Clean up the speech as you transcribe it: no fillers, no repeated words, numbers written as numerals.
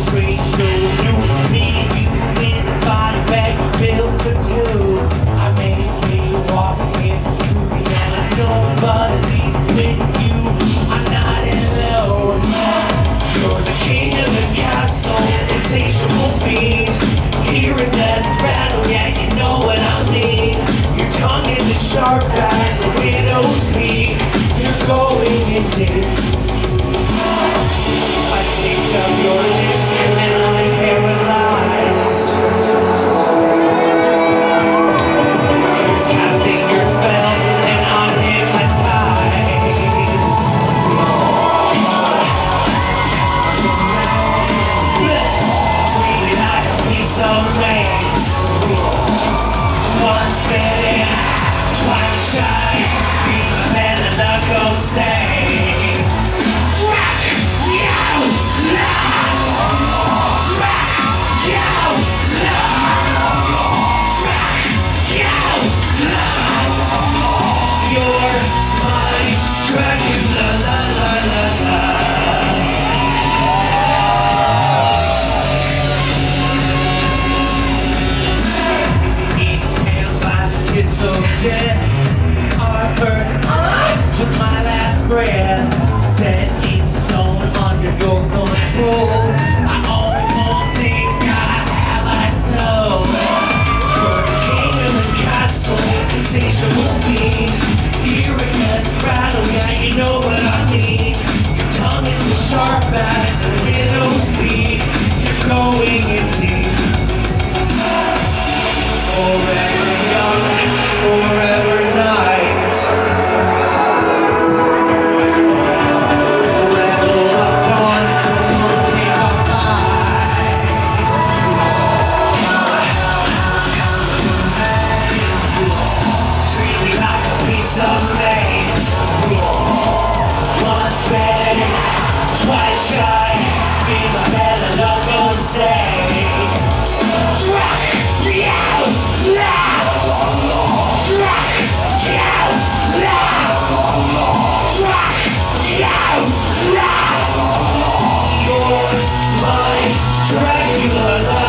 street so new. Me and you in this body bag built for two. I made me walk into the unknown, but at least with you I'm not alone. You're the king of the castle, insatiable fiend. Here in death's battle, yeah, you know what I mean. Your tongue is as sharp as a widow's peak. You're going in deep. I take up your list and I'm paralyzed. It's casting your spell and I'm hypnotized. Treat me like a piece of meat. Once bitten, twice shy. Be my man and not go stay. So dead. Our first was my last breath, set in stone under your control. I almost think I have eyes know. You're the king of the castle, insatiable fiend. Here at death's rattle, yeah, you know what I mean. Your tongue is as sharp as a widow's peak. You're going in deep. Forever young, forever night. The rebel of dawn, come on, take our mind. Treat me like a piece of meat. Once bitten, twice shy. Be my man and I'm gonna say, track me out now. Track me out now. Track me out now. You're my Dracula.